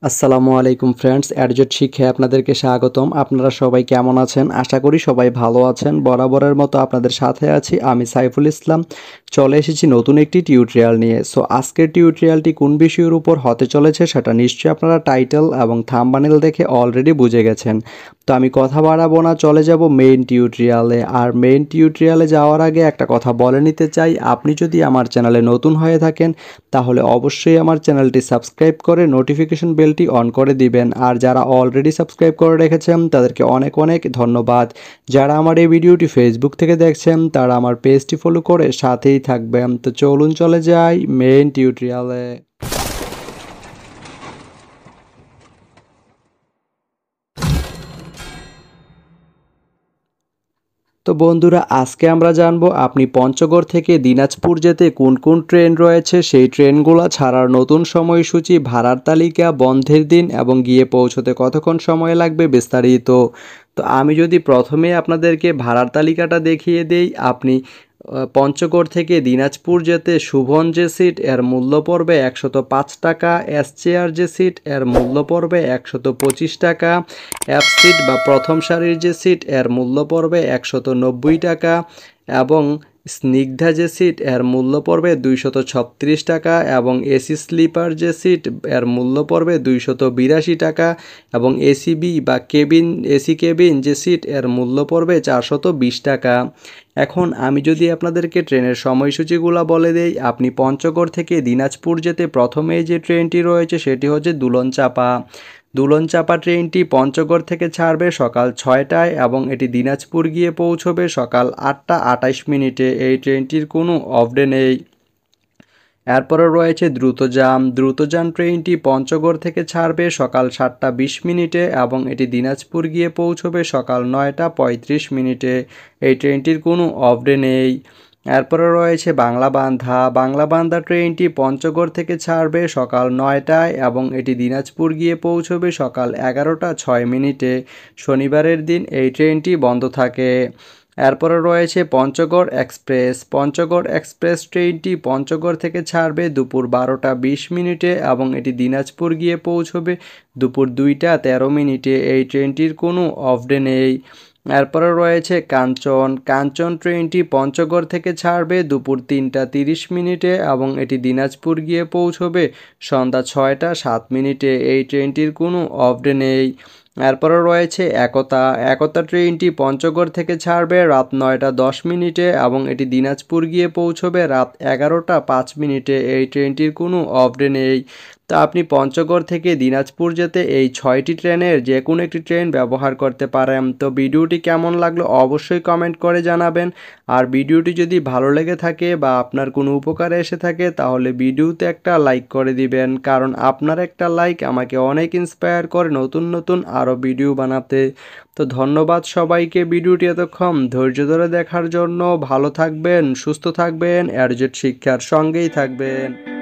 আসসালামু আলাইকুম friends, AtoZ শিক্ষায় আপনাদেরকে স্বাগতম। আপনারা সবাই কেমন আছেন? আশা করি সবাই ভালো আছেন। বরাবরের মতো আপনাদের সাথে আছি আমি সাইফুল ইসলাম। চলে এসেছি নতুন একটি টিউটোরিয়াল নিয়ে। সো আজকের টিউটোরিয়ালটি কোন বিষয়ের উপর হতে চলেছে সেটা নিশ্চয়ই আপনারা টাইটেল এবং থাম্বনেল দেখে অলরেডি বুঝে গেছেন। তো আমি কথা বাড়াবো না, চলে যাব মেইন টিউটোরিয়ালে। আর মেইন টিউটোরিয়ালে যাওয়ার আগে একটা কথা বলে নিতে চাই, আপনি যদি আমার চ্যানেলে নতুন হয়ে থাকেন তাহলে অবশ্যই আমার চ্যানেলটি সাবস্ক্রাইব করে নোটিফিকেশন বেলটি অন করে দিবেন। আর যারা অলরেডি সাবস্ক্রাইব করে রেখেছেন তাদেরকে অনেক অনেক ধন্যবাদ। যারা আমার এই ভিডিওটি ফেসবুক থেকে দেখছেন তারা আমার পেজটি ফলো করে সাথেই থাকবেন। তো চলুন চলে যাই মেইন টিউটোরিয়ালে। তো বন্ধুরা, আজকে আমরা জানবো আপনি পঞ্চগড় থেকে দিনাজপুর যেতে কোন কোন ট্রেন রয়েছে, সেই ট্রেনগুলো ছাড়ার নতুন সময়সূচি, ভাড়ার তালিকা, বন্ধের দিন এবং গিয়ে পৌঁছতে কতক্ষণ সময় লাগবে বিস্তারিত। তো আমি যদি প্রথমে আপনাদেরকে ভাড়ার তালিকাটা দেখিয়ে দেই, আপনি পঞ্চগড় থেকে দিনাজপুর যেতে শুভন যে সিট এর মূল্য পড়বে 105 টাকা, এস চেয়ার যে সিট এর মূল্য পড়বে 125 টাকা, এফ সিট বা প্রথম সারির যে সিট এর মূল্য পড়বে 190 টাকা এবং স্নিগ্ধা যে সিট এর মূল্য পড়বে 236 টাকা এবং এসি স্লিপার যে সিট এর মূল্য পড়বে 282 টাকা এবং এসিবি বা এসি কেবিন যে সিট এর মূল্য পড়বে 420 টাকা। এখন আমি যদি আপনাদেরকে ট্রেনের সময়সূচিগুলো বলে দেই, আপনি পঞ্চগড় থেকে দিনাজপুর যেতে প্রথমেই যে ট্রেনটি রয়েছে সেটি হচ্ছে দুলনচাপা ট্রেনটি পঞ্চগড় থেকে ছাড়বে সকাল 6টায় এবং এটি দিনাজপুর গিয়ে পৌঁছবে সকাল 8টা 28 মিনিটে। এই ট্রেনটির কোনো অফ ডে নেই। এরপরে রয়েছে দ্রুতযান ট্রেনটি পঞ্চগড় থেকে ছাড়বে সকাল 7টা 20 মিনিটে এবং এটি দিনাজপুর গিয়ে পৌঁছবে সকাল 9টা 35 মিনিটে। এই ট্রেনটির কোনো অফ ডে নেই। এরপরে রয়েছে বাংলাবান্ধা ট্রেনটি পঞ্চগড় থেকে ছাড়বে সকাল 9টায় এবং এটি দিনাজপুর গিয়ে পৌঁছবে সকাল 11টা 6 মিনিটে। শনিবারের দিন এই ট্রেনটি বন্ধ থাকে। এরপরে রয়েছে পঞ্চগড় এক্সপ্রেস ট্রেনটি পঞ্চগড় থেকে ছাড়বে দুপুর 12টা 20 মিনিটে এবং এটি দিনাজপুর গিয়ে পৌঁছবে দুপুর 2টা 13 মিনিটে। এই ট্রেনটির কোনো অফ ডে নেই। এরপরে রয়েছে কাঞ্চন ট্রেনটি পঞ্চগড় থেকে ছাড়বে দুপুর 3টা 30 মিনিটে এবং এটি দিনাজপুর গিয়ে পৌঁছবে সন্ধ্যা 6টা 7 মিনিটে। এই ট্রেনটির কোনো অফ ডে নেই। এরপরে রয়েছে একতা ট্রেনটি পঞ্চগড় থেকে ছাড়বে রাত 9টা 10 মিনিটে এবং এটি দিনাজপুর গিয়ে পৌঁছবে রাত 11টা 5 মিনিটে। এই ট্রেনটির কোনো অফ ডে নেই। তো আপনি পঞ্চগড় থেকে দিনাজপুর যেতে এই 6টি ট্রেনের যে কোনো একটি ট্রেন ব্যবহার করতে পারেন। তো ভিডিওটি কেমন লাগলো অবশ্যই কমেন্ট করে জানাবেন। আর ভিডিওটি যদি ভালো লেগে থাকে বা আপনার কোনো উপকারে এসে থাকে তাহলে ভিডিওতে একটা লাইক করে দিবেন, কারণ আপনার একটা লাইক আমাকে অনেক ইন্সপায়ার করে নতুন নতুন আরও ভিডিও বানাতে। তো ধন্যবাদ সবাইকে ভিডিওটি এতক্ষণ ধৈর্য ধরে দেখার জন্য। ভালো থাকবেন, সুস্থ থাকবেন, AtoZ শিক্ষার সঙ্গেই থাকবেন।